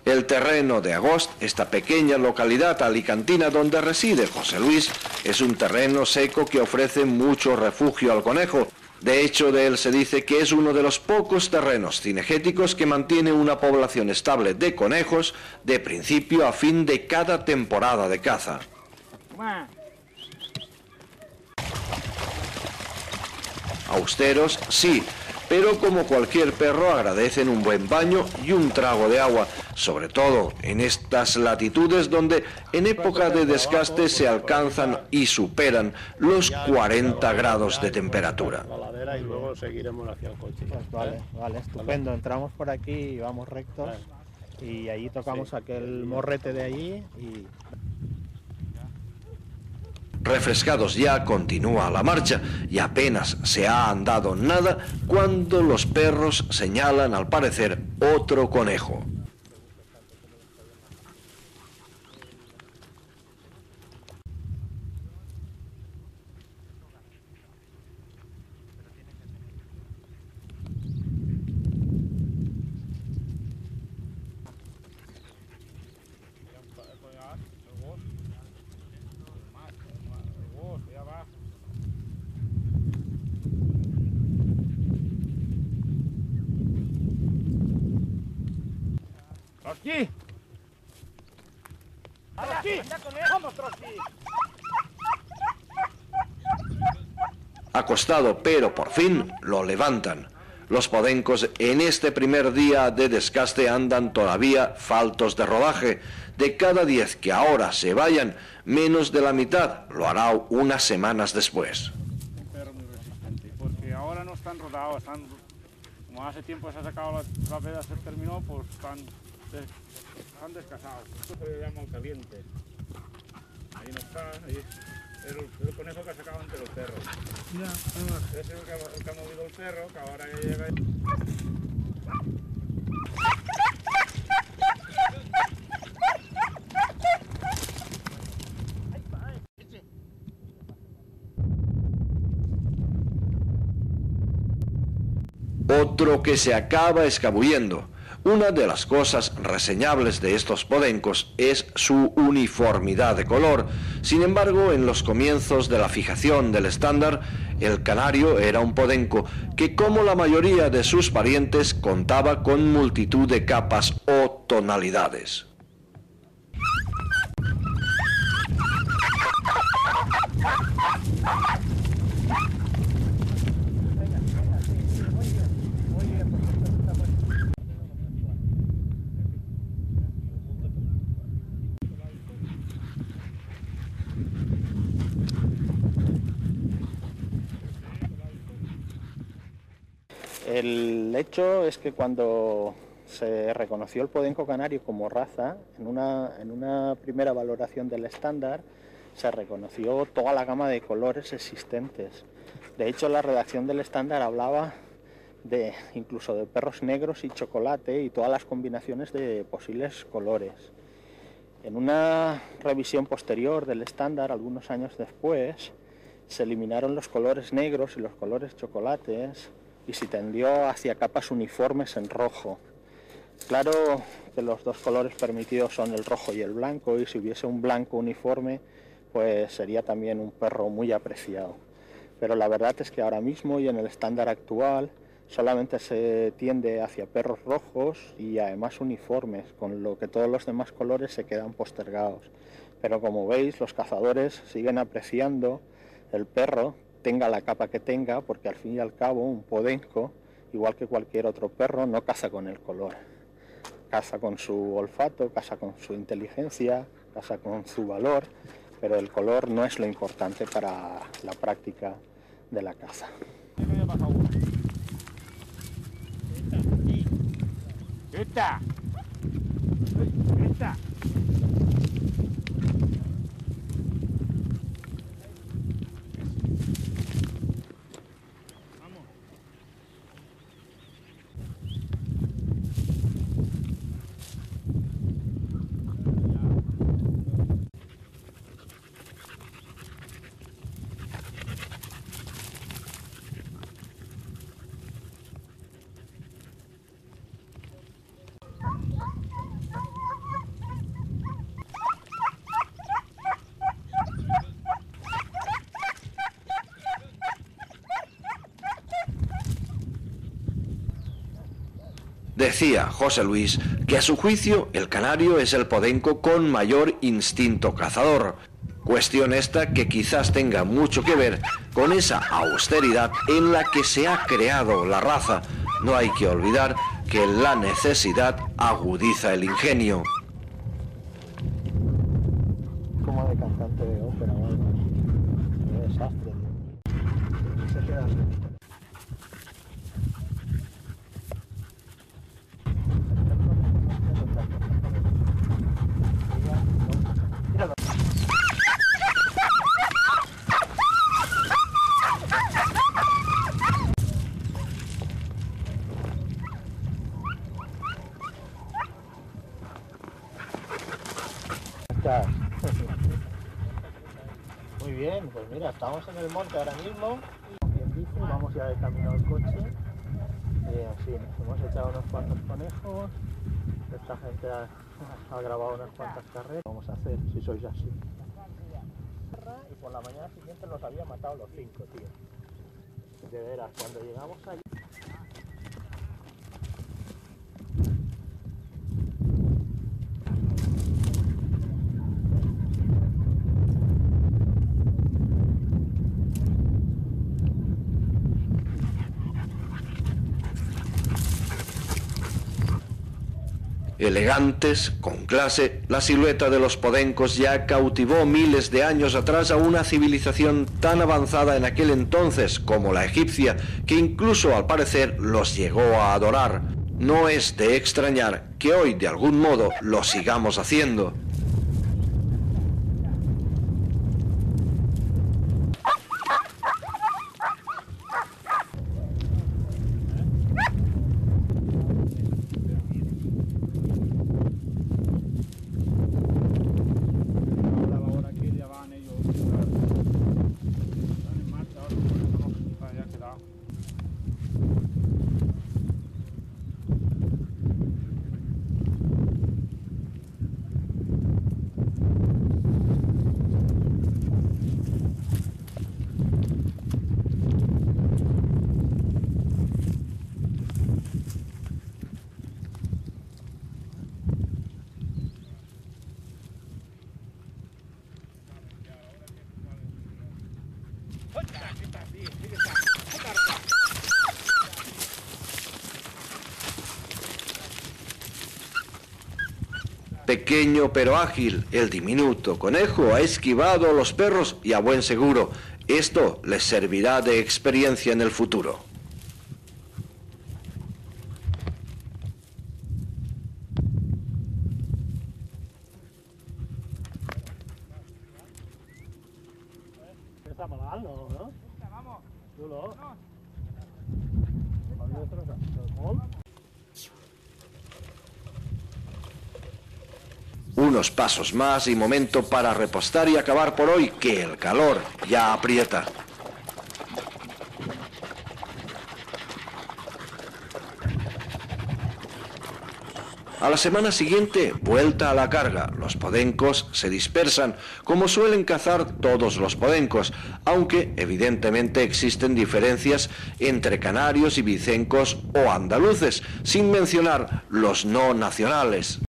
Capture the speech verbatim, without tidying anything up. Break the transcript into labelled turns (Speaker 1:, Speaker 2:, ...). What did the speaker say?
Speaker 1: El terreno de Agost, esta pequeña localidad alicantina donde reside José Luis, es un terreno seco que ofrece mucho refugio al conejo. De hecho, de él se dice que es uno de los pocos terrenos cinegéticos que mantiene una población estable de conejos de principio a fin de cada temporada de caza. Austeros, sí, pero como cualquier perro agradecen un buen baño y un trago de agua, sobre todo en estas latitudes donde en época de desgaste se alcanzan y superan los cuarenta grados de temperatura.
Speaker 2: Y luego seguiremos hacia el coche.
Speaker 3: Pues vale, vale, estupendo. Entramos por aquí y vamos rectos y allí tocamos sí. aquel morrete de allí y...
Speaker 1: Refrescados ya, continúa la marcha y apenas se ha andado nada cuando los perros señalan al parecer otro conejo.
Speaker 4: ¡Trotsky! ¡Trotsky! ¡Vamos, Trotsky!
Speaker 1: Acostado, pero por fin lo levantan. Los podencos en este primer día de desgaste andan todavía faltos de rodaje. De cada diez que ahora se vayan, menos de la mitad lo hará unas semanas después.
Speaker 4: Un perro muy resistente, porque ahora no están rodados, están, como hace tiempo se ha sacado la traveda, se terminó, pues están, des, están descasados. Esto se le llama caliente. Ahí no está, ahí. El, el conejo que ha sacado entre los perros. Ya, ese es el que, ha, el que ha movido el perro, que ahora ya llega.
Speaker 1: Otro que se acaba escabullendo. Una de las cosas reseñables de estos podencos es su uniformidad de color. Sin embargo, en los comienzos de la fijación del estándar, el canario era un podenco que, como la mayoría de sus parientes, contaba con multitud de capas o tonalidades.
Speaker 3: El hecho es que cuando se reconoció el podenco canario como raza, en una, en una primera valoración del estándar, se reconoció toda la gama de colores existentes. De hecho, la redacción del estándar hablaba de incluso de perros negros y chocolate y todas las combinaciones de posibles colores. En una revisión posterior del estándar, algunos años después, se eliminaron los colores negros y los colores chocolates y se tendió hacia capas uniformes en rojo. Claro que los dos colores permitidos son el rojo y el blanco, y si hubiese un blanco uniforme, pues sería también un perro muy apreciado. Pero la verdad es que ahora mismo y en el estándar actual solamente se tiende hacia perros rojos y además uniformes, con lo que todos los demás colores se quedan postergados. Pero como veis, los cazadores siguen apreciando el perro, tenga la capa que tenga, porque al fin y al cabo un podenco, igual que cualquier otro perro, no caza con el color. Caza con su olfato, caza con su inteligencia, caza con su valor, pero el color no es lo importante para la práctica de la caza.
Speaker 4: ¡Esta! ¡Esta!
Speaker 1: Decía José Luis que a su juicio el canario es el podenco con mayor instinto cazador, cuestión esta que quizás tenga mucho que ver con esa austeridad en la que se ha creado la raza. No hay que olvidar que la necesidad agudiza el ingenio.
Speaker 3: Como de cantante de ópera o algo así. Qué desastre, tío. Se queda así. Muy bien, pues mira, estamos en el monte ahora mismo, bien dice, vamos ya de camino al coche y en fin, hemos echado unos cuantos conejos, esta gente ha, ha grabado unas cuantas carreras, vamos a hacer si sois así. Y por la mañana siguiente los había matado los cinco, tío. De veras, cuando llegamos allí...
Speaker 1: Elegantes, con clase, la silueta de los podencos ya cautivó miles de años atrás a una civilización tan avanzada en aquel entonces como la egipcia, que incluso al parecer los llegó a adorar. No es de extrañar que hoy de algún modo lo sigamos haciendo. Pequeño pero ágil, el diminuto conejo ha esquivado a los perros y a buen seguro. Esto les servirá de experiencia en el futuro.
Speaker 2: Está malalt, no? No?
Speaker 4: Vamos.
Speaker 2: Tu no?
Speaker 1: Unos pasos más y momento para repostar y acabar por hoy, que el calor ya aprieta. A la semana siguiente, vuelta a la carga. Los podencos se dispersan, como suelen cazar todos los podencos, aunque evidentemente existen diferencias entre canarios y vicencos o andaluces, sin mencionar los no nacionales.